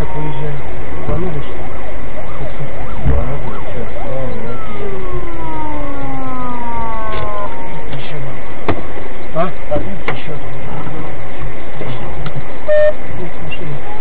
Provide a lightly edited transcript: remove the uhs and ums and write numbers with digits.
Так выезжай. Планируешь? Еще надо. А? Еще. Есть машина.